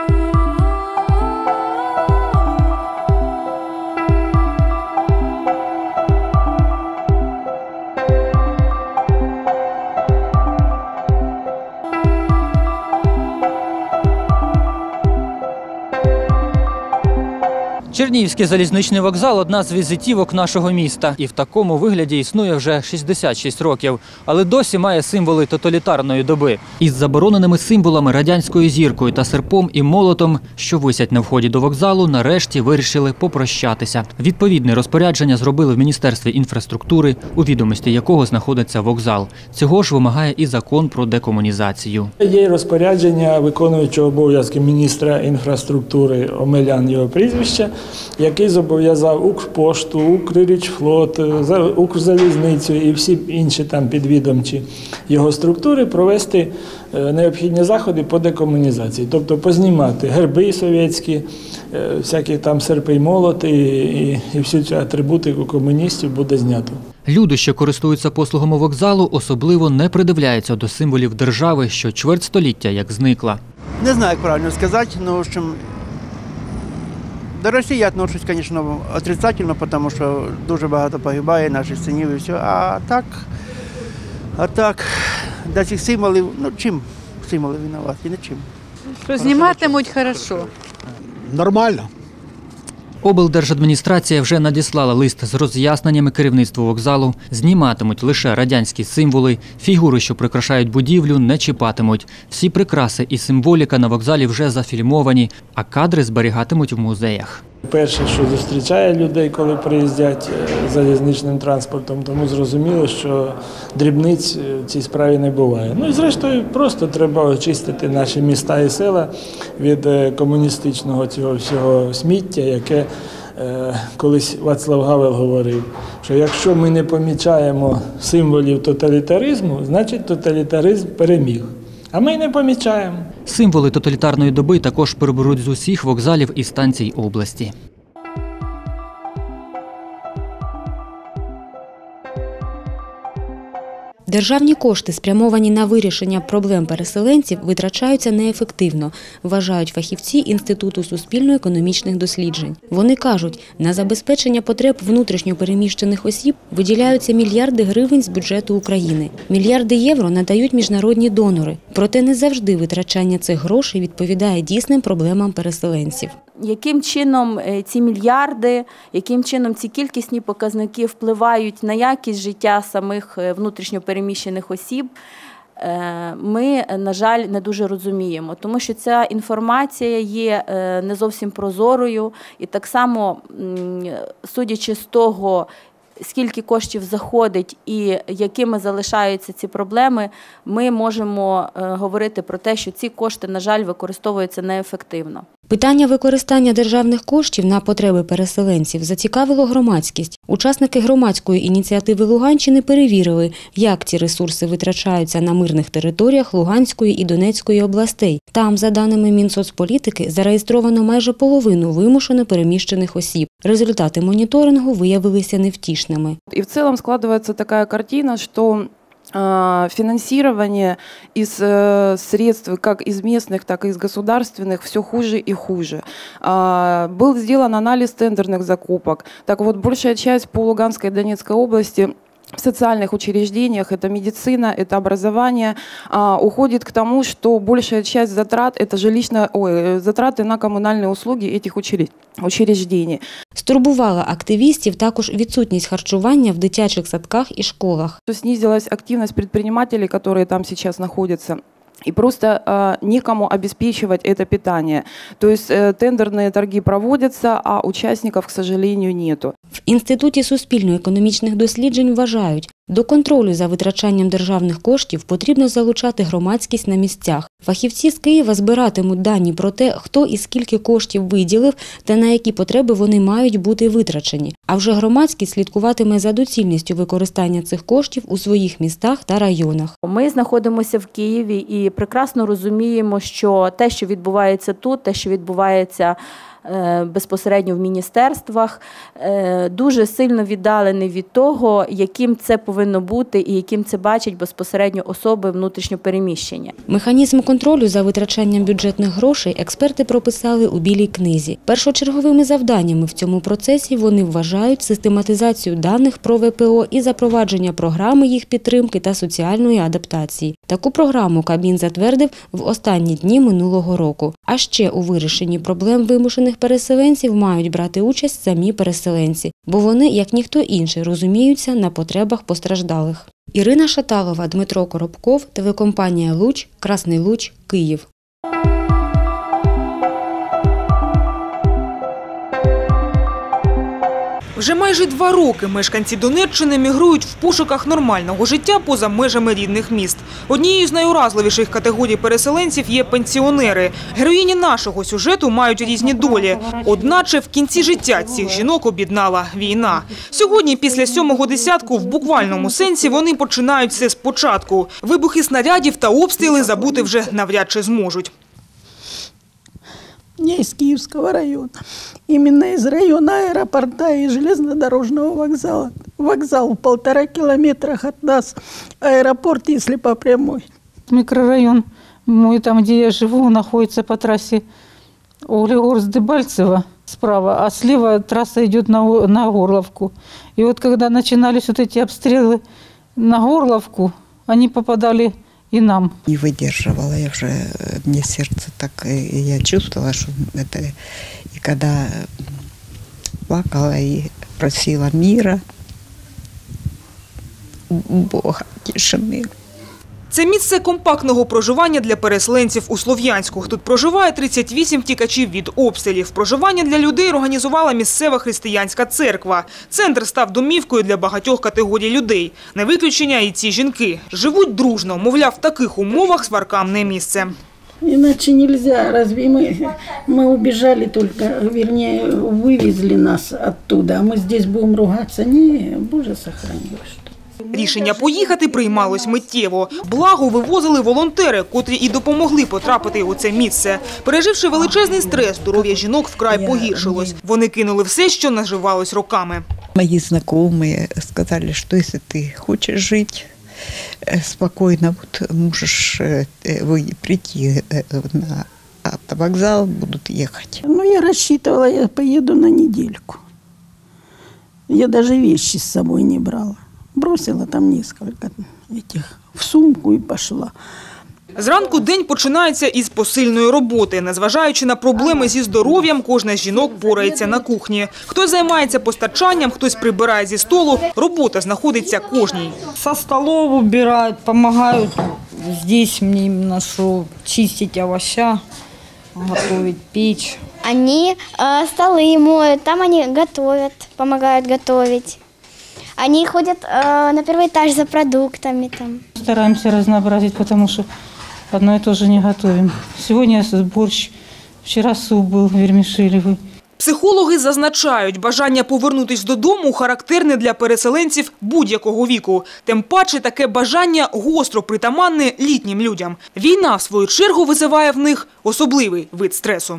Чернігівський залізничний вокзал – одна з візитівок нашого міста. І в такому вигляді існує вже 66 років. Але досі має символи тоталітарної доби. Із забороненими символами радянською зіркою та серпом і молотом, що висять на вході до вокзалу, нарешті вирішили попрощатися. Відповідне розпорядження зробили в Міністерстві інфраструктури, у відомості якого знаходиться вокзал. Цього ж вимагає і закон про декомунізацію. Є розпорядження виконуючого обов'язки міністра інфраструктури, Омелян його прізвище, який зобов'язав Укрпошту, Укррічфлот, Укрзалізницю і всі інші там підвідомчі його структури провести необхідні заходи по декомунізації. Тобто познімати герби совєтські, всякі там серпи й молоти і всю цю атрибутику комуністів буде знято. Люди, що користуються послугами вокзалу, особливо не придивляються до символів держави, що чверть століття як зникла. Не знаю, як правильно сказати, але, в общем, до Росії я отношусь, звісно, отрицательно, тому що дуже багато погибає наших синів і все. А так, до цих символів, чим символи винуваті? Нічим. Що зніматимуть – хорошо. Нормально. Облдержадміністрація вже надіслала лист з роз'ясненнями керівництву вокзалу. Зніматимуть лише радянські символи, фігури, що прикрашають будівлю, не чіпатимуть. Всі прикраси і символіка на вокзалі вже зафільмовані, а кадри зберігатимуть в музеях. Перше, що зустрічає людей, коли приїздять залізничним транспортом, тому зрозуміло, що дрібниць в цій справі не буває. І зрештою просто треба очистити наші міста і села від комуністичного цього всього сміття, яке колись Вацлав Гавел говорив, що якщо ми не помічаємо символів тоталітаризму, значить тоталітаризм переміг. А ми й не помічаємо. Символи тоталітарної доби також приберуть з усіх вокзалів і станцій області. Державні кошти, спрямовані на вирішення проблем переселенців, витрачаються неефективно, вважають фахівці Інституту суспільно-економічних досліджень. Вони кажуть, на забезпечення потреб внутрішньо переміщених осіб виділяються мільярди гривень з бюджету України. Мільярди євро надають міжнародні донори. Проте не завжди витрачання цих грошей відповідає дійсним проблемам переселенців. Яким чином ці мільярди, яким чином ці кількісні показники впливають на якість життя самих внутрішньо переміщених осіб, ми, на жаль, не дуже розуміємо, тому що ця інформація є не зовсім прозорою і так само, судячи з того, скільки коштів заходить і якими залишаються ці проблеми, ми можемо говорити про те, що ці кошти, на жаль, використовуються неефективно. Питання використання державних коштів на потреби переселенців зацікавило громадськість. Учасники громадської ініціативи Луганщини перевірили, як ці ресурси витрачаються на мирних територіях Луганської і Донецької областей. Там, за даними Мінсоцполітики, зареєстровано майже половину вимушено переміщених осіб. Результати моніторингу виявилися невтішними. І в цілому складається така картина, що финансирование из средств как из местных, так и из государственных все хуже и хуже. Был сделан анализ тендерных закупок. Так вот, большая часть по Луганской и Донецкой области в социальных учреждениях, это медицина, это образование, уходит к тому, что большая часть затрат – это затраты на коммунальные услуги этих учреждений. Стурбувала активістів також відсутність харчування в дитячих садках і школах. Снизилась активность предпринимателей, которые там сейчас находятся. И просто некому обеспечивать это питание. То есть тендерные торги проводятся, а участников, к сожалению, нету. В Інституті суспільно-економічних досліджень вважають, до контролю за витрачанням державних коштів потрібно залучати громадськість на місцях. Фахівці з Києва збиратимуть дані про те, хто і скільки коштів виділив та на які потреби вони мають бути витрачені. А вже громадськість слідкуватиме за доцільністю використання цих коштів у своїх містах та районах. Ми знаходимося в Києві і прекрасно розуміємо, що те, що відбувається тут, те, що відбувається безпосередньо в міністерствах, дуже сильно віддалений від того, яким це повинно бути і яким це бачать безпосередньо особи внутрішньо переміщення. Механізм контролю за витрачанням бюджетних грошей експерти прописали у Білій книзі. Першочерговими завданнями в цьому процесі вони вважають систематизацію даних про ВПО і запровадження програми їх підтримки та соціальної адаптації. Таку програму Кабмін затвердив в останні дні минулого року. А ще у вирішенні проблем вимушених переселенців мають брати участь самі переселенці, бо вони, як ніхто інший, розуміються на потребах постраждалих. Ірина Шаталова, Дмитро Коробков, телекомпанія «Луч», Красний Луч, Київ. Вже майже 2 роки мешканці Донеччини мігрують в пошуках нормального життя поза межами рідних міст. Однією з найуразливіших категорій переселенців є пенсіонери. Героїні нашого сюжету мають різні долі. Одначе в кінці життя цих жінок об'єднала війна. Сьогодні, після 7-го десятку, в буквальному сенсі вони починають все спочатку. Вибухи снарядів та обстріли забути вже навряд чи зможуть. Я из Киевского района. Именно из района аэропорта и железнодорожного вокзала. Вокзал в 1,5 километрах от нас. Аэропорт, если по прямой. Микрорайон мой, там, где я живу, находится по трассе Углегорск-Дебальцево справа, а слева трасса идет на Горловку. И вот когда начинались вот эти обстрелы на Горловку, они попадали и нам. Не выдерживала я уже, мне сердце так, и я чувствовала, что это, и когда плакала и просила мира, Бога, тишины. Це місце компактного проживання для переселенців у Слов'янську. Тут проживає 38 втікачів від обстрілів. Проживання для людей організувала місцева християнська церква. Центр став домівкою для багатьох категорій людей. Не виключення і ці жінки. Живуть дружно, мовляв, в таких умовах сваркам не місце. Иначе нельзя. Разве мы убежали только, вернее, вывезли нас оттуда, а мы здесь будем ругаться? Не, Боже, сохрани. Рішення поїхати приймалось миттєво. Благо вивозили волонтери, котрі і допомогли потрапити у це місце. Переживши величезний стрес, здоров'я жінок вкрай погіршилось. Вони кинули все, що наживалось роками. Мои знакомые сказали, что если ты хочешь жить спокойно, вот можешь прийти на автовокзал, будут ехать. Ну, я рассчитывала, я поеду на недельку. Я даже вещи с собой не брала. Бросила там несколько этих в сумку и пошла. Зранку день починається із посильної роботи. Незважаючи на проблеми зі здоров'ям, кожна з жінок порається на кухні. Хтось займається постачанням, хтось прибирає зі столу. Робота знаходиться кожній. Со столов убирают, помогают здесь мне именно, что чистить овоща, готовить, печь. Они столы моют, там они готовят, помогают готовить. Они ходят на первый этаж за продуктами. Там. Стараемся разнообразить, потому что одно и то же не готовим. Сегодня борщ, вчера суп был вермишелевый. Психологи зазначають, бажання повернутися додому характерне для переселенців будь-якого віку. Тим паче таке бажання гостро притаманне літнім людям. Війна, в свою чергу, визиває в них особливий вид стресу.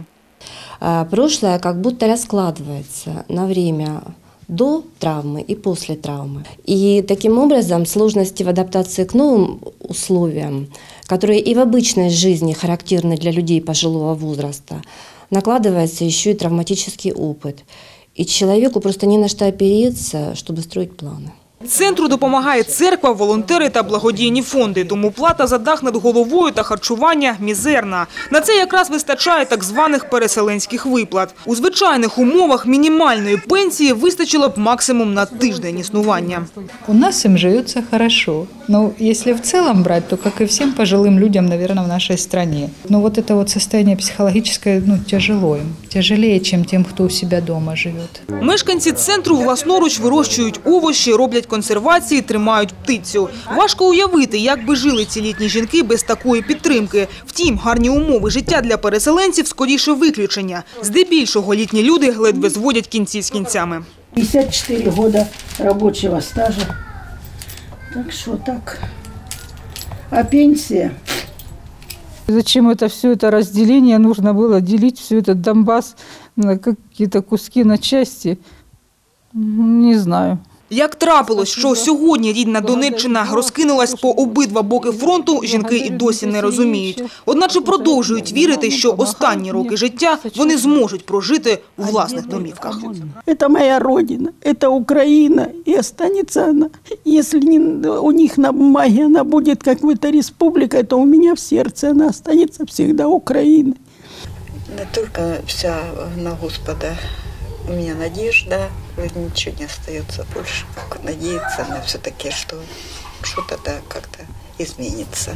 Прошлое как будто раскладывается на время до травмы и после травмы. И таким образом сложности в адаптации к новым условиям, которые и в обычной жизни характерны для людей пожилого возраста, накладывается еще и травматический опыт. И человеку просто не на что опереться, чтобы строить планы. Центру допомагає церква, волонтери та благодійні фонди. Тому плата за дах над головою та харчування мізерна. На це якраз вистачає так званих переселенських виплат. У звичайних умовах мінімальної пенсії вистачило б максимум на тиждень існування. У нас им живется хорошо. Но если в целом брать, то, как и всем пожилым людям, наверное, в нашей стране. Но вот это вот состояние психологическое, тяжело им. Тяжелее, чем тем, кто у себя дома живет. Мешканці центру власноруч вирощують овочі, роблять консервації, тримають птицю. Важко уявити, як би жили ці літні жінки без такої підтримки. Втім, гарні умови життя для переселенців скоріше виключення. Здебільшого літні люди ледве зводять кінці з кінцями. 54 года рабочего стажа. Так что так. А пенсия Зачем все это разделение? Нужно было делить все этот Донбасс на какие-то куски, на части. Не знаю. Як трапилось, що сьогодні рідна Донеччина розкинулась по обидва боки фронту, жінки і досі не розуміють. Одначе продовжують вірити, що останні роки життя вони зможуть прожити у власних домівках. Это моя родина, это Украина, и останется она. Если у них на бумаге она будет какой-то республикой, то у меня в сердце она останется всегда Украиной. Не только вся на Господа. У меня надежда, ничего не остается больше, как надеяться на все-таки, что что-то да, как-то изменится.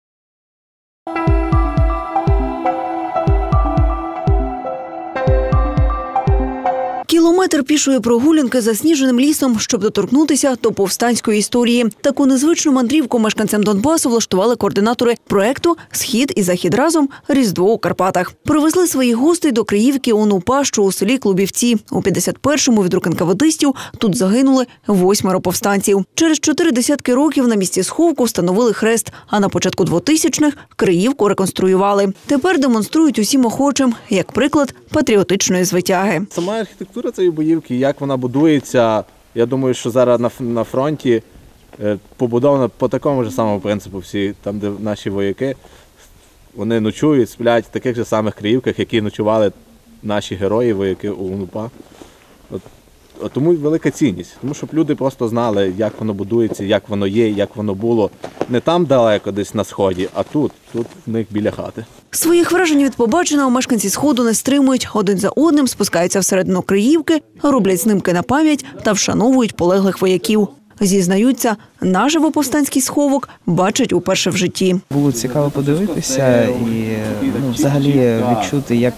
Кілометр пішої прогулянки засніженим лісом, щоб доторкнутися до повстанської історії. Таку незвичну мандрівку мешканцям Донбасу влаштували координатори проекту «Схід і Захід разом. Різдво у Карпатах». Привезли своїх гостей до Криївки ОНУПА, що у селі Клубівці. У 51-му від рук НКВДистів тут загинули 8 повстанців. Через 4 десятки років на місці сховку встановили хрест, а на початку 2000-х Криївку реконструювали. Тепер демонструють усім охочим, як приклад патріотичної звитяги. Сама архітектура цієї будівки, як вона будується, я думаю, що зараз на фронті побудована по такому ж самому принципу всі, там де наші вояки, вони ночують, сплять в таких же самих Криївках, які ночували наші герої, вояки УНУПА. Тому велика цінність, тому щоб люди просто знали, як воно будується, як воно є, як воно було. Не там далеко, десь на Сході, а тут в них біля хати. Своїх вражень від побаченого мешканці Сходу не стримують. Один за одним спускаються всередину Криївки, роблять знимки на пам'ять та вшановують полеглих вояків. Зізнаються, наживо повстанський сховок бачать уперше в житті. Було цікаво подивитися і взагалі відчути, як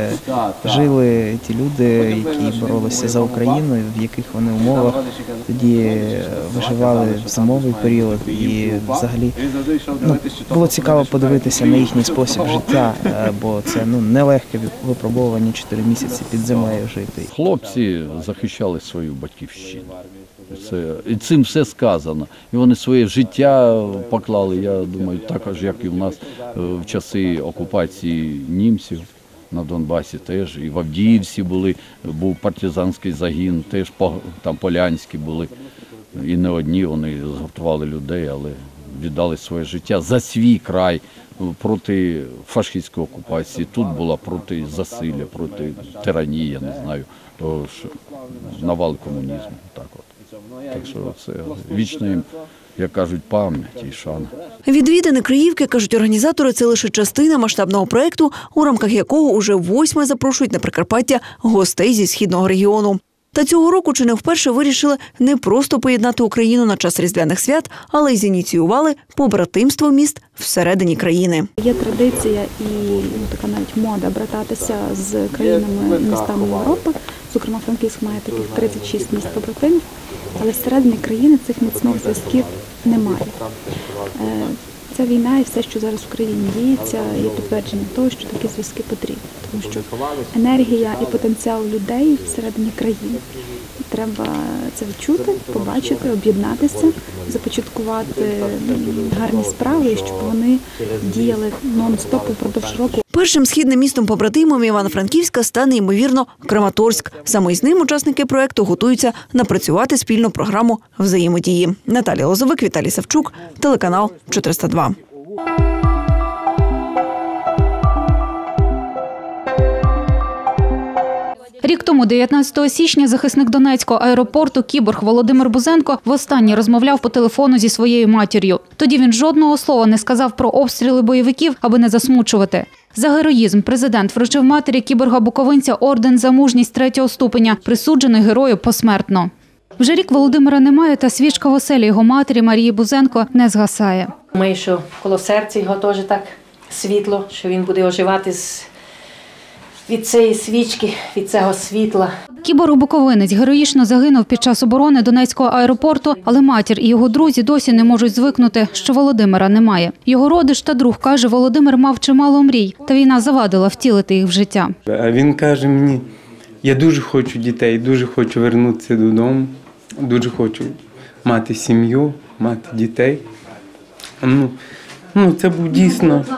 жили ті люди, які боролися за Україну, в яких вони умовах тоді виживали в зимовий період. І взагалі було цікаво подивитися на їхній спосіб життя, бо це нелегке випробування 4 місяці під землею жити. Хлопці захищали свою батьківщину. І цим все сказано. І вони своє життя поклали, я думаю, також, як і в нас в часи окупації німців на Донбасі теж. І в Авдіївці був партизанський загін, теж там полянські були. І не одні, вони згуртували людей, але віддали своє життя за свій край проти фашистської окупації. Тут була проти засилля, проти тиранії, я не знаю, того ж навал комунізму. Так що це вічна їм, як кажуть, пам'ять і шана. Відвідини Криївки, кажуть організатори, це лише частина масштабного проєкту, у рамках якого уже 8 запрошують на Прикарпаття гостей зі східного регіону. Та цього року чи не вперше вирішили не просто поєднати Україну на час різдвяних свят, але й зініціювали побратимство міст всередині країни. Є традиція і така навіть мода брататися з країнами, містами Європи. Зокрема, Франківськ має таких 36 міст побратимів, але всередині країни цих міцних зв'язків немає. Ця війна і все, що зараз в Україні діється, є підтвердженням того, що такі зв'язки потрібні. Тому що енергія і потенціал людей всередині країни. Треба це відчути, побачити, об'єднатися, започаткувати гарні справи, щоб вони діяли нон-стоп упродовж року. Першим східним містом-побратимом Івано-Франківська стане, ймовірно, Краматорськ. Саме з ним учасники проєкту готуються напрацювати спільну програму взаємодії. Наталія Лозовик, Віталій Савчук, телеканал 402. Рік тому, 19 січня, захисник Донецького аеропорту кіборг Володимир Бузенко востаннє розмовляв по телефону зі своєю матір'ю. Тоді він жодного слова не сказав про обстріли бойовиків, аби не засмучувати. За героїзм президент вручив матері кіборга-буковинця орден за мужність 3-го ступеня, присуджений герою посмертно. Вже рік Володимира немає, та свічка в оселі його матері Марії Бузенко не згасає. Думаю, що коло серця його теж так світло, що він буде оживати від цієї свічки, від цього світла. Кіборг-буковинець героїчно загинув під час оборони Донецького аеропорту, але матір і його друзі досі не можуть звикнути, що Володимира немає. Його родич та друг каже, Володимир мав чимало мрій, та війна завадила втілити їх в життя. А він каже мені, я дуже хочу дітей, дуже хочу повернутися додому, дуже хочу мати сім'ю, мати дітей. Це був дійсно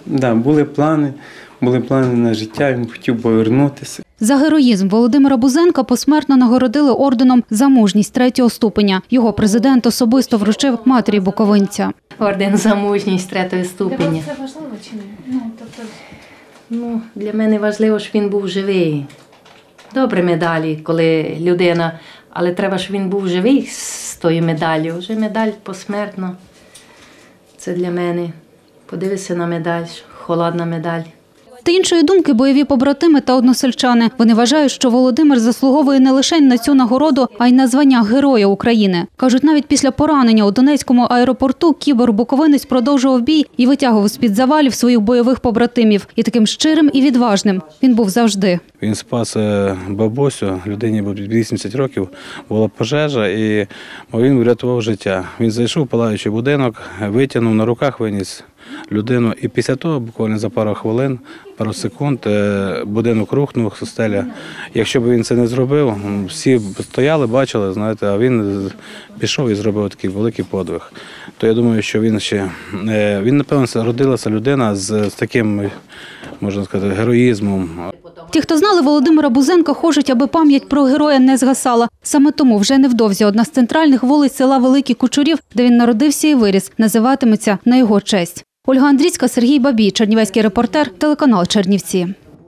Да, були плани на життя, він хотів повернутися. За героїзм Володимира Бузенка посмертно нагородили орденом «За мужність» 3-го ступеня. Його президент особисто вручив матері буковинця. Орден «За мужність» 3-го ступеня. Для вас це важливо чи ні? Для мене важливо, щоб він був живий. Добре медалі, коли людина, але треба, щоб він був живий з тою медаллю. Вже медаль посмертно. Це для мене. Подивися на медаль, холодна медаль. Та іншої думки бойові побратими та односельчани. Вони вважають, що Володимир заслуговує не лише на цю нагороду, а й на звання Героя України. Кажуть, навіть після поранення у Донецькому аеропорту кібер-буковинець продовжував бій і витягував з-під завалів своїх бойових побратимів. І таким щирим і відважним він був завжди. Він спас бабусю, людині було 80 років, була пожежа, і він врятував життя. Він зайшов в палаючий будинок, витягнув, на руках виніс людину, і після того, буквально за пару хвилин, пару секунд, будинок рухнув, стеля. Якщо б він це не зробив, всі стояли, бачили, знаєте, а він пішов і зробив такий великий подвиг. То я думаю, що він напевно, родилася людина з таким, можна сказати, героїзмом. Ті, хто знали Володимира Бузенка, хочуть, аби пам'ять про героя не згасала. Саме тому вже невдовзі одна з центральних вулиць села Великий Кучурів, де він народився і виріс, називатиметься на його честь. Ольга Андрійська, Сергій Бабій, чернівецький репортер, телеканал Чернівці.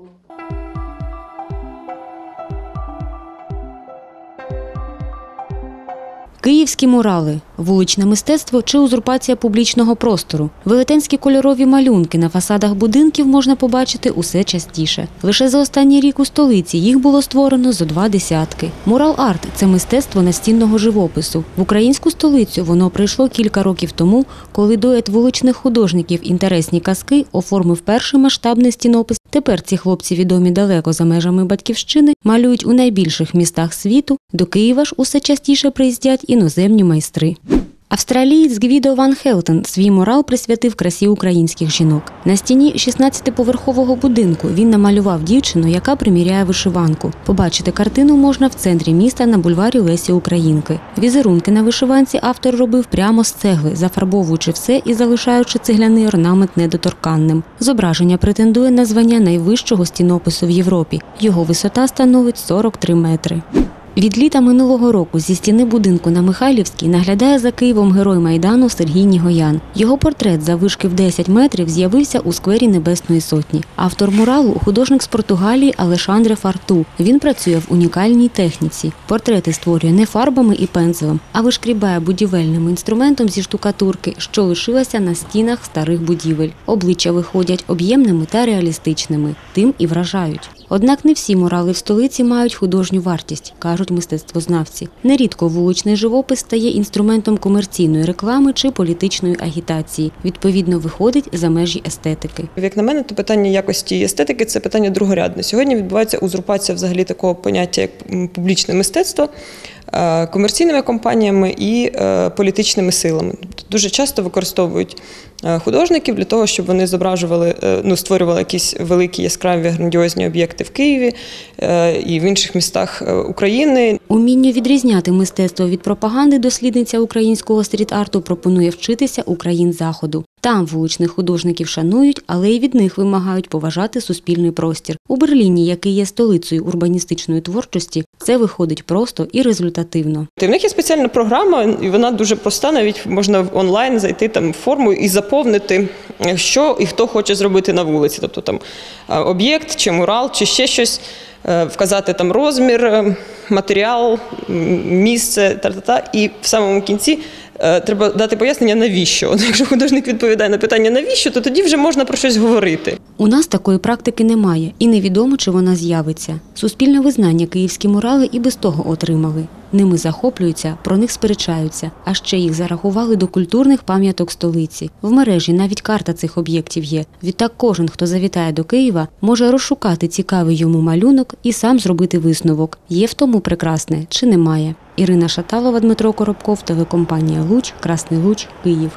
Київські мурали, вуличне мистецтво чи узурпація публічного простору. Велетенські кольорові малюнки на фасадах будинків можна побачити усе частіше. Лише за останній рік у столиці їх було створено зо 2 десятки. Мурал-арт – це мистецтво настінного живопису. В українську столицю воно прийшло кілька років тому, коли дует вуличних художників «Інтересні казки» оформив перший масштабний стінопис. Тепер ці хлопці, відомі далеко за межами батьківщини, малюють у найбільших містах світу. До Києва ж усе частіше приїздять іноземні майстри. Австралієць Гвідо Ван Хелтен свій мурал присвятив красі українських жінок. На стіні 16-поверхового будинку він намалював дівчину, яка приміряє вишиванку. Побачити картину можна в центрі міста на бульварі Лесі Українки. Візерунки на вишиванці автор робив прямо з цегли, зафарбовуючи все і залишаючи цегляний орнамент недоторканним. Зображення претендує на звання найвищого стінопису в Європі. Його висота становить 43 метри. Від літа минулого року зі стіни будинку на Михайлівській наглядає за Києвом герой Майдану Сергій Нігоян. Його портрет заввишки в 10 метрів з'явився у сквері Небесної Сотні. Автор муралу – художник з Португалії Алешандре Фарту. Він працює в унікальній техніці. Портрети створює не фарбами і пензлем, а вишкрібає будівельним інструментом зі штукатурки, що лишилася на стінах старих будівель. Обличчя виходять об'ємними та реалістичними, тим і вражають. Однак не всі мурали в столиці мають художню вартість, кажуть мистецтвознавці. Нерідко вуличний живопис стає інструментом комерційної реклами чи політичної агітації. Відповідно, виходить за межі естетики. Як на мене, то питання якості і естетики – це питання другорядне. Сьогодні відбувається узурпація взагалі такого поняття, як публічне мистецтво, комерційними компаніями і політичними силами. Дуже часто використовують художників для того, щоб вони створювали якісь великі, яскраві, грандіозні об'єкти в Києві і в інших містах України. Умінню відрізняти мистецтво від пропаганди дослідниця українського стріт-арту пропонує вчитися у країн Заходу. Там вуличних художників шанують, але й від них вимагають поважати суспільний простір. У Берліні, який є столицею урбаністичної творчості, це виходить просто і результативно. В них є спеціальна програма, і вона дуже проста, навіть можна онлайн зайти в форму і заповнити, що і хто хоче зробити на вулиці. Тобто там об'єкт, чи мурал, чи ще щось, вказати там розмір, матеріал, місце, і в самому кінці треба дати пояснення, навіщо. Якщо художник відповідає на питання «навіщо?», то тоді вже можна про щось говорити. У нас такої практики немає, і невідомо, чи вона з'явиться. Суспільне визнання київські мурали і без того отримали. Ними захоплюються, про них сперечаються, а ще їх зарахували до культурних пам'яток столиці. В мережі навіть карта цих об'єктів є. Відтак кожен, хто завітає до Києва, може розшукати цікавий йому малюнок і сам зробити висновок, є в тому прекрасне чи немає. Ірина Шаталова, Дмитро Коробков, телекомпанія «Луч», Красний Луч, Київ.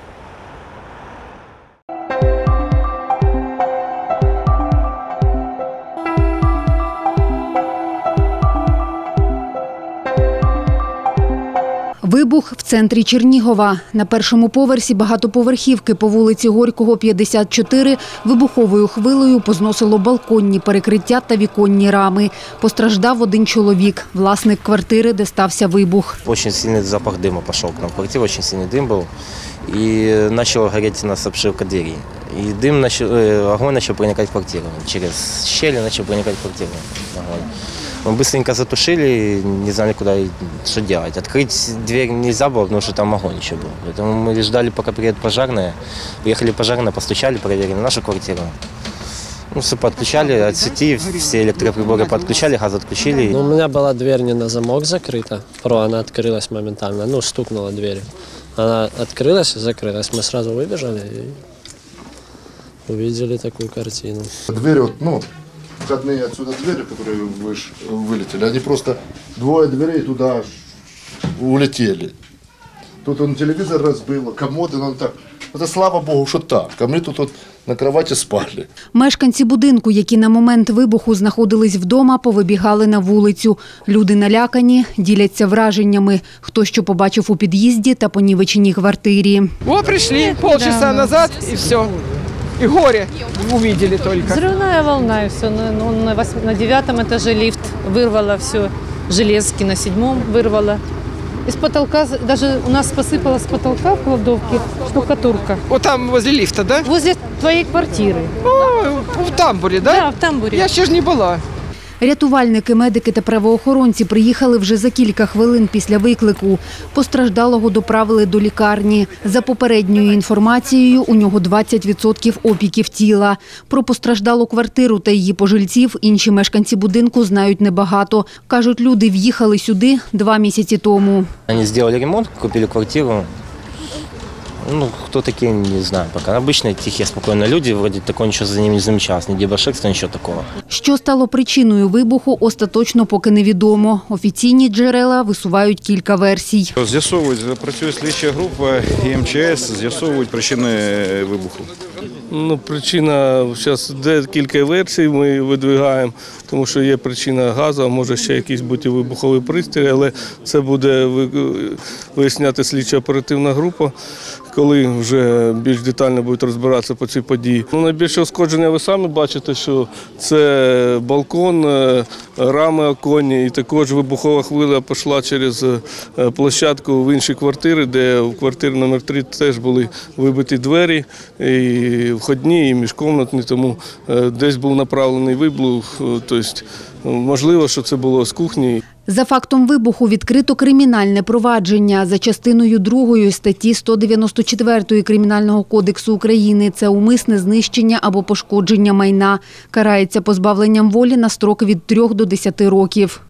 Вибух в центрі Чернігова. На першому поверсі багатоповерхівки по вулиці Горького, 54, вибуховою хвилею позносило балконні перекриття та віконні рами. Постраждав один чоловік, власник квартири, де стався вибух. Очень сильный запах дыма пошел к нам в квартиру, очень сильный дым был. И начала гореть у нас обшивка двери. И огонь начал проникать в квартиру. Через щели начал проникать в квартиру огонь. Мы быстренько затушили, не знали, что делать. Открыть дверь нельзя было, потому что там огонь еще был. Поэтому мы ждали, пока приедет пожарная. Приехали пожарные, постучали, проверили нашу квартиру. Все подключали от сети, все электроприборы подключали, газ отключили. У меня была дверь не на замок закрыта, она открылась моментально, стукнула дверью. Она открылась и закрылась. Мы сразу выбежали и увидели такую картину. Двери, входные отсюда двери, которые вылетели, они просто двое дверей туда улетели. Тут он телевизор разбил, комоды, так. Це слава Богу, що так. А ми тут на кроваті спали. Мешканці будинку, які на момент вибуху знаходились вдома, повибігали на вулицю. Люди налякані, діляться враженнями. Хто що побачив у під'їзді та понівеченій квартирі. Прийшли полчаса назад і все. И горе увидели только. Взрывная волна, и все. На 9-м этаже лифт вырвало все, железки на 7-м вырвало. Из потолка, даже у нас посыпалась с потолка в кладовке штукатурка. Вот там возле лифта, да? Возле твоей квартиры. В тамбуре, да? Да, в тамбуре. Я ще ж не була. Рятувальники, медики та правоохоронці приїхали вже за кілька хвилин після виклику. Постраждалого доправили до лікарні. За попередньою інформацією, у нього 20% опіків тіла. Про постраждалу квартиру та її пожильців інші мешканці будинку знають небагато. Кажуть, люди в'їхали сюди 2 місяці тому. Вони зробили ремонт, купили квартиру. Кто такие, не знаю пока. Обычные, тихие, спокойные люди, вроде такого ничего за ними не замечалось, ни дебоширства, ничего такого. Що стало причиною вибуху, остаточно поки невідомо. Офіційні джерела висувають кілька версій. Працює слідча група і МЧС, з'ясовують причини вибуху. Причина, зараз декілька версій ми видвигаємо, тому що є причина газу, а може ще якийсь бути вибуховий пристрій, але це буде виясняти слідчо-оперативна група, коли вже більш детально будуть розбиратися по цій події. Найбільше ушкодження ви самі бачите, що це балкон, рами оконні, і також вибухова хвиля пішла через площадку в інші квартири, де в квартирі номер 3 теж були вибиті двері, і входні, і міжкомнатні, тому десь був направлений вибух, тобто можливо, що це було з кухні. За фактом вибуху відкрито кримінальне провадження за частиною 2 статті 194 Кримінального кодексу України. Це умисне знищення або пошкодження майна. Карається позбавленням волі на строк від 3 до 10 років.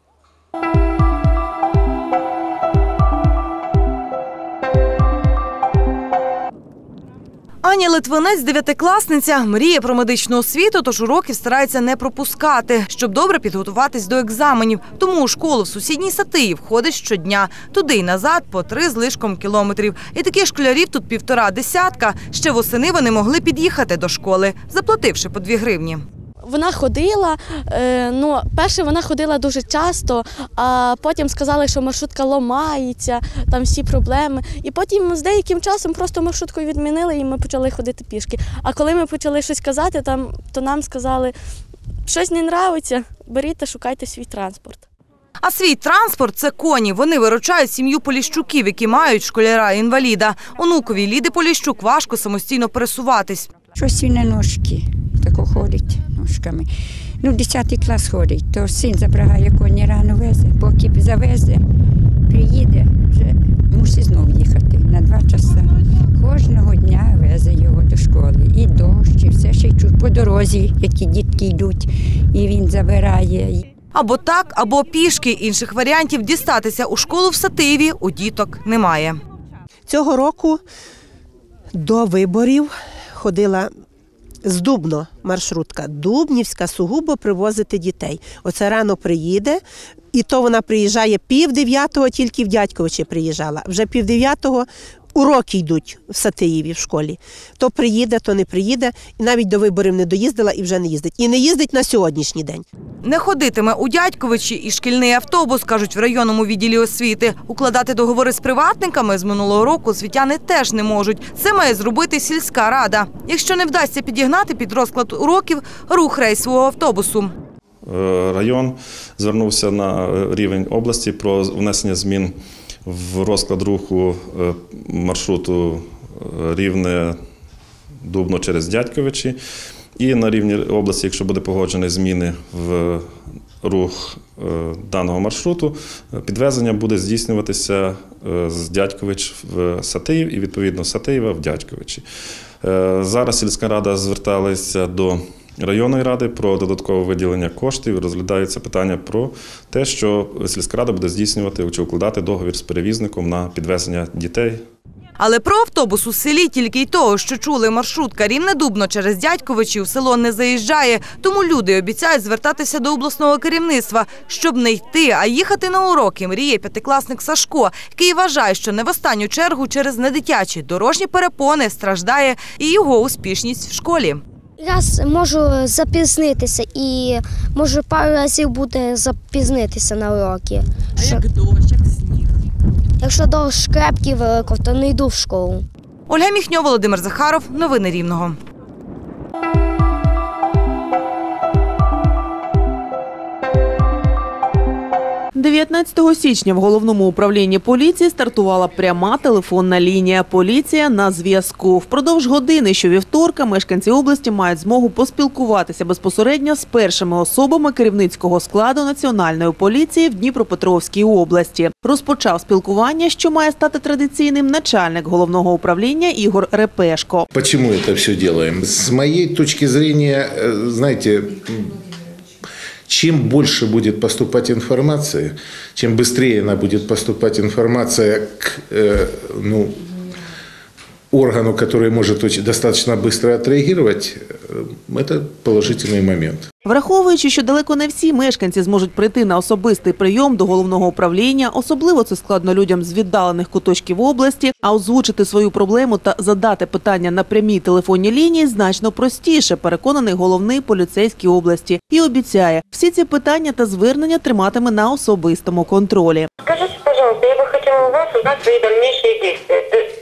Аня Литвинець, 9-класниця, мріє про медичну освіту, тож уроків старається не пропускати, щоб добре підготуватись до екзаменів. Тому у школу в сусідній Сатиїв ходить щодня. Туди й назад по 3 з лишком кілометрів. І таких школярів тут 1,5 десятка. Ще восени вони могли під'їхати до школи, заплативши по 2 гривні. Вона ходила, перше вона ходила дуже часто, а потім сказали, що маршрутка ламається, там всі проблеми. І потім з деяким часом просто маршрутку відмінили і ми почали ходити пішки. А коли ми почали щось казати, то нам сказали, щось не подобається, беріть та шукайте свій транспорт. А свій транспорт – це коні. Вони виручають сім'ю Поліщуків, які мають школяра-інваліда. Онукові Ліди Поліщук важко самостійно пересуватись. Щось він на ножки, тако ходить ножками. 10 клас ходить, то син запрягає коні, рано везе. Поки завезе, приїде, вже мусить знов їхати на 2 часа. Кожного дня везе його до школи. І дощ, і все ще чуть по дорозі, які дітки йдуть, і він забирає. Або так, або пішки. Інших варіантів дістатися у школу в Сатиєві у діток немає. Цього року до виборів ходила з Дубно маршрутка. Дубнівська сугубо привозити дітей. Оце рано приїде, і то вона приїжджає 8:30, тільки в Дядьковичі приїжджала. Вже 8:30 уроки йдуть в Сатиєві в школі. То приїде, то не приїде. І навіть до виборів не доїздила і вже не їздить. І не їздить на сьогоднішній день. Не ходитиме у Дядьковичі і шкільний автобус, кажуть в районному відділі освіти. Укладати договори з приватниками з минулого року освітяни теж не можуть. Це має зробити сільська рада. Якщо не вдасться підігнати під розклад уроків рух рейсового автобусу. Район звернувся на рівень області про внесення змін в розклад руху маршруту Рівне-Дубно через Дядьковичі. І на рівні області, якщо буде погоджені зміни в рух даного маршруту, підвезення буде здійснюватися з Дядькович в Сатиїв і, відповідно, з Сатиєва в Дядьковичі. Зараз сільська рада зверталася до районної ради про додаткове виділення коштів. Розглядається питання про те, що сільська рада буде здійснювати чи укладати договір з перевізником на підвезення дітей. Але про автобус у селі тільки й того, що чули, маршрутка Рівне-Дубно через Дядьковичі в село не заїжджає. Тому люди обіцяють звертатися до обласного керівництва, щоб не йти, а їхати на уроки, мріє п'ятикласник Сашко, який вважає, що не в останню чергу через недитячі дорожні перепони страждає і його успішність в школі. Раз можу запізнитися і можу пару разів буде запізнитися на уроки. А як дощ, як сніг? Якщо дощ крепкий великий, то не йду в школу. Ольга Міхньо, Володимир Захаров. Новини Рівного. 19 січня в Головному управлінні поліції стартувала пряма телефонна лінія «Поліція на зв'язку». Впродовж години щовівторка мешканці області мають змогу поспілкуватися безпосередньо з першими особами керівницького складу Національної поліції в Дніпропетровській області. Розпочав спілкування, що має стати традиційним, начальник Головного управління Ігор Репешко. Почему это все делаем? С моей точки зрения, знаете, чем больше будет поступать информации, чем быстрее она будет поступать информация к органу, который может достаточно быстро отреагировать, это положительный момент. Враховуючи, що далеко не всі мешканці зможуть прийти на особистий прийом до головного управління, особливо це складно людям з віддалених куточків області, а озвучити свою проблему та задати питання на прямій телефонній лінії значно простіше, переконаний головний поліцейський області. І обіцяє, всі ці питання та звернення триматиме на особистому контролі. Скажите, пожалуйста, я бы хотела у вас узнать свои дальнейшие действия.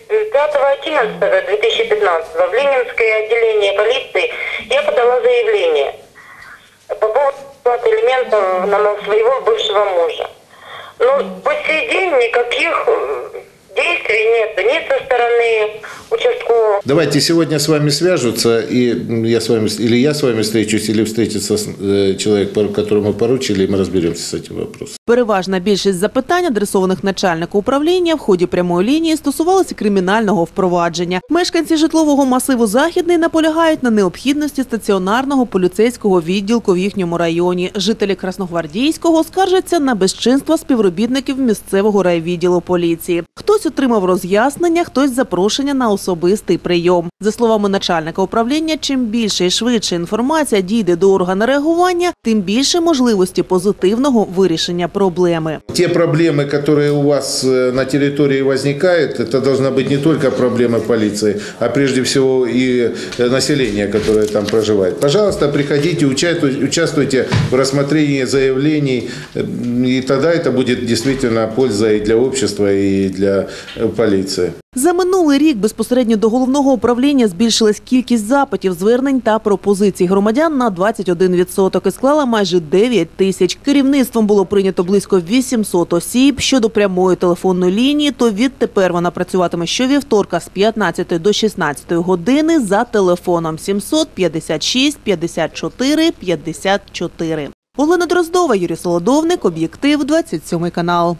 5.11.2015 в Ленинское отделение полиции я подала заявление по поводу оплаты элементов на своего бывшего мужа. Но по сей день никаких действий нет ни со стороны участкового. Давайте сегодня с вами свяжутся, и я с вами встречусь, или встретится человек, которому поручили, и мы разберемся с этим вопросом. Переважна більшість запитань, адресованих начальнику управління, в ході прямої лінії стосувалися кримінального впровадження. Мешканці житлового масиву «Західний» наполягають на необхідності стаціонарного поліцейського відділку в їхньому районі. Жителі Красногвардійського скаржаться на безчинства співробітників місцевого райвідділу поліції. Хтось отримав роз'яснення, хтось запрошення на особистий прийом. За словами начальника управління, чим більше і швидше інформація дійде до органу реагування, тим більше можливості позитивного вирішення проблеми. Те проблемы, которые у вас на территории возникают, это должна быть не только проблема полиции, а прежде всего и населения, которое там проживает. Пожалуйста, приходите, участвуйте в рассмотрении заявлений, и тогда это будет действительно польза и для общества, и для полиции. За минулий рік безпосередньо до головного управління збільшилась кількість запитів, звернень та пропозицій громадян на 21% і склала майже 9 тисяч. Керівництвом було прийнято близько 800 осіб. Щодо прямої телефонної лінії, то відтепер вона працюватиме щовівторка з 15 до 16 години за телефоном 756 54 54. Олена Дроздова, Юрій Солодовник, Об'єктив, 27 канал.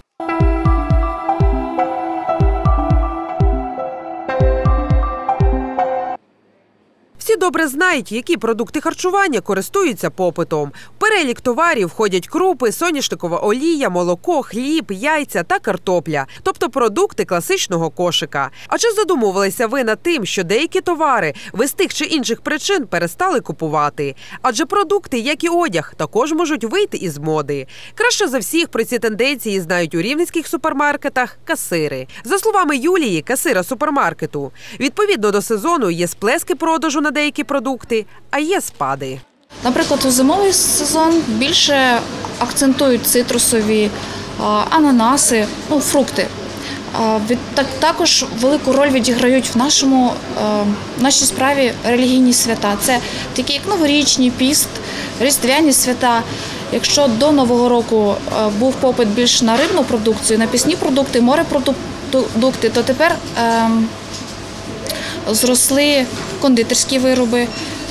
Всі добре знають, які продукти харчування користуються попитом. В перелік товарів входять крупи, соняшникова олія, молоко, хліб, яйця та картопля. Тобто продукти класичного кошика. А чи задумувалися ви над тим, що деякі товари ви з тих чи інших причин перестали купувати? Адже продукти, як і одяг, також можуть вийти із моди. Краще за всіх про ці тенденції знають у рівненських супермаркетах касири. За словами Юлії, касира супермаркету, відповідно до сезону є сплески продажу на деякі продукти, а є спади. Наприклад, у зимовий сезон більше акцентують цитрусові, ананаси, фрукти. Також велику роль відіграють в нашій справі релігійні свята. Це такі як новорічні, піст, різдвяні свята. Якщо до Нового року був попит більш на рибну продукцію, на пісні продукти, морепродукти, то тепер зросли кондитерські вироби,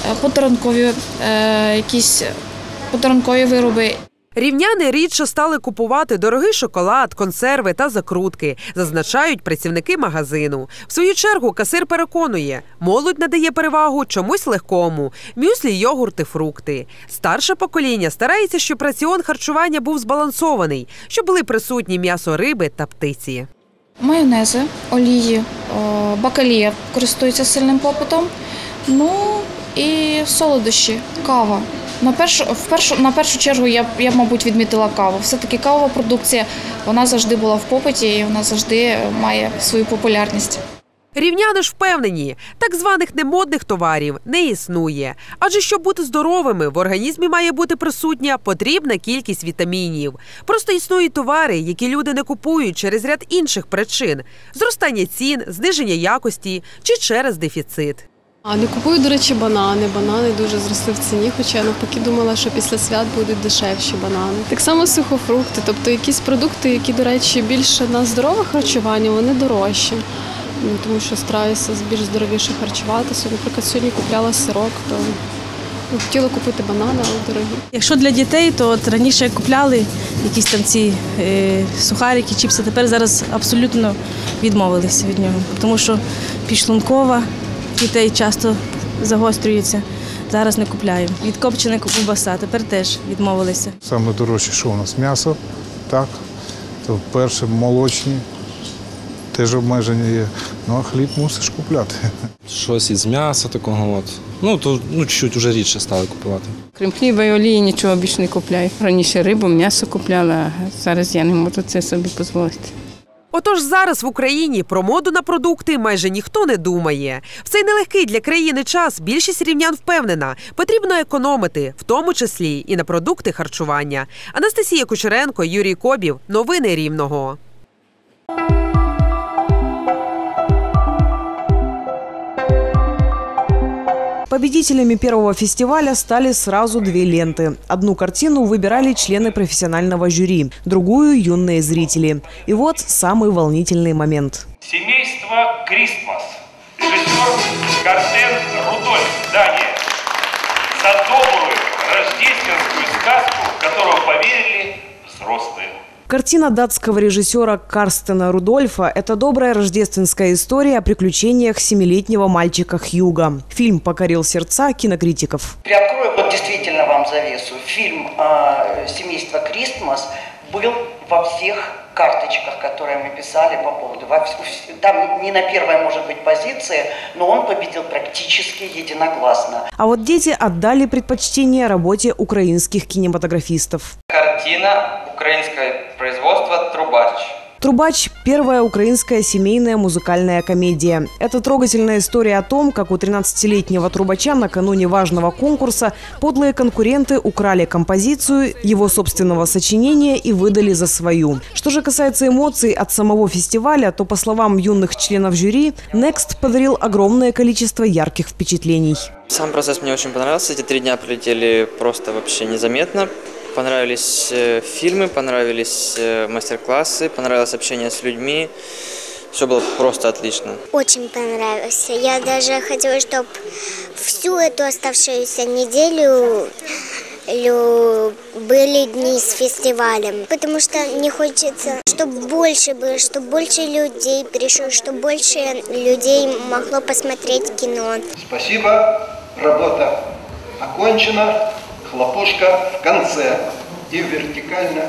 подарункові вироби. Рівняни рідше стали купувати дорогий шоколад, консерви та закрутки, зазначають працівники магазину. В свою чергу касир переконує, молодь надає перевагу чомусь легкому – мюслі, йогурти, фрукти. Старше покоління старається, щоб раціон харчування був збалансований, щоб були присутні м'ясо риби та птиці. Майонези, олії, бакалія користуються сильним попитом, і солодощі, кава. На першу чергу я б, мабуть, відмітила каву. Все-таки кавова продукція, вона завжди була в попиті і вона завжди має свою популярність. Рівняни ж впевнені, так званих немодних товарів не існує. Адже щоб бути здоровими, в організмі має бути присутня потрібна кількість вітамінів. Просто існують товари, які люди не купують через ряд інших причин – зростання цін, зниження якості чи через дефіцит. Не купую, до речі, банани. Банани дуже зросли в ціні, хоча я навпаки думала, що після свят будуть дешевші банани. Так само сухофрукти, тобто якісь продукти, які, до речі, більше на здорове харчування, вони дорожчі. Тому що стараюся більш здоровіше харчуватися. Наприклад, сьогодні купляла сирок, то хотіла купити банани, але дорогі. Якщо для дітей, то раніше купляли якісь там ці сухарики, чіпси, тепер зараз абсолютно відмовилися від нього, тому що підшлункова, дітей часто загострюється. Зараз не купляємо. Від копченої ковбаса тепер теж відмовилися. Саме дорожче, що у нас м'ясо, так, то перше молочні, теж обмеження є. А хліб мусиш купляти. Щось із м'яса такого. То чуть-чуть вже рідше стали купувати. Крім хліба і олії нічого більше не купляю. Раніше рибу, м'ясо купляла, а зараз я не можу це собі дозволити. Отож зараз в Україні про моду на продукти майже ніхто не думає. В цей нелегкий для країни час більшість рівнян впевнена, потрібно економити, в тому числі і на продукти харчування. Анастасія Кучеренко, Юрій Кобів. Новини Рівного. Победителями первого фестиваля стали сразу две ленты. Одну картину выбирали члены профессионального жюри, другую – юные зрители. И вот самый волнительный момент. Семейство Кристмас. Режиссер Картен Рудольф, Дания. За добрую рождественскую сказку, в которую поверили взрослые. Картина датского режиссера Карстена Рудольфа – это добрая рождественская история о приключениях 7-летнего мальчика Хьюга. Фильм покорил сердца кинокритиков. Приоткрою действительно вам завесу. Фильм «Семейство Кристмас» был во всех карточках, которые мы писали по поводу. Там не на первой, может быть, позиции, но он победил практически единогласно. А вот дети отдали предпочтение работе украинских кинематографистов. Картина украинское производство «Трубач». «Трубач» – первая украинская семейная музыкальная комедия. Это трогательная история о том, как у 13-летнего трубача накануне важного конкурса подлые конкуренты украли композицию его собственного сочинения и выдали за свою. Что же касается эмоций от самого фестиваля, то, по словам юных членов жюри, Next подарил огромное количество ярких впечатлений. Сам процесс мне очень понравился. Эти 3 дня пролетели просто вообще незаметно. Понравились фильмы, понравились мастер-классы, понравилось общение с людьми. Все было просто отлично. Очень понравилось. Я даже хотела, чтобы всю эту оставшуюся неделю были дни с фестивалем. Потому что мне хочется, чтобы больше было, чтобы больше людей пришло, чтобы больше людей могло посмотреть кино. Спасибо. Работа окончена. Хлопушка в конце и вертикально.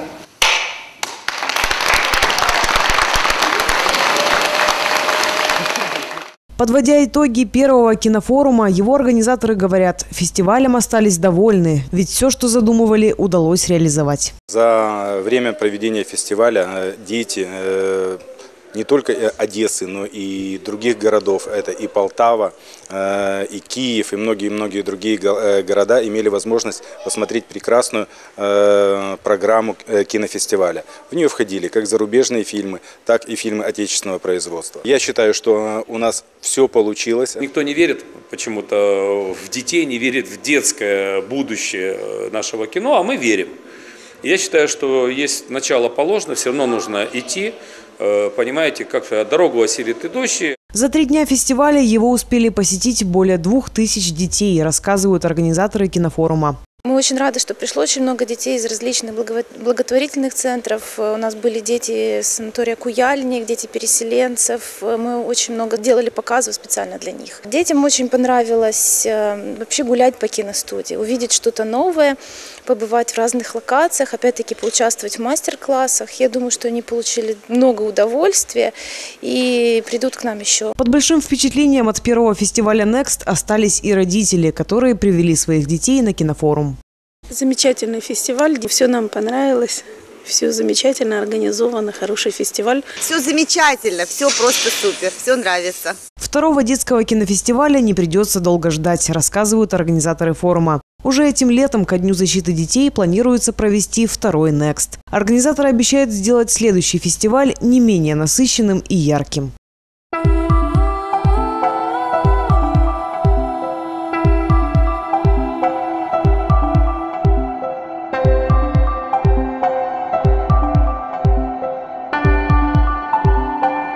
Подводя итоги первого кинофорума, его организаторы говорят, фестивалем остались довольны, ведь все, что задумывали, удалось реализовать. За время проведения фестиваля дети не только Одессы, но и других городов. Это и Полтава, и Киев, и многие-многие другие города имели возможность посмотреть прекрасную программу кинофестиваля. В нее входили как зарубежные фильмы, так и фильмы отечественного производства. Я считаю, что у нас все получилось. Никто не верит почему-то в детей, не верит в детское будущее нашего кино, а мы верим. Я считаю, что есть начало положено, все равно нужно идти. Понимаете, как дорогу осилит идущий. За 3 дня фестиваля его успели посетить более 2000 детей, рассказывают организаторы кинофорума. Мы очень рады, что пришло очень много детей из различных благотворительных центров. У нас были дети с санатория Куяльник, дети переселенцев. Мы очень много делали показов специально для них. Детям очень понравилось вообще гулять по киностудии, увидеть что-то новое, побывать в разных локациях, опять-таки поучаствовать в мастер-классах. Я думаю, что они получили много удовольствия и придут к нам еще. Под большим впечатлением от первого фестиваля Next остались и родители, которые привели своих детей на кинофорум. Замечательный фестиваль, все нам понравилось, все замечательно организовано, хороший фестиваль. Все замечательно, все просто супер, все нравится. Второго детского кинофестиваля не придется долго ждать, рассказывают организаторы форума. Уже этим летом ко Дню защиты детей планируется провести второй Next. Организаторы обещают сделать следующий фестиваль не менее насыщенным и ярким.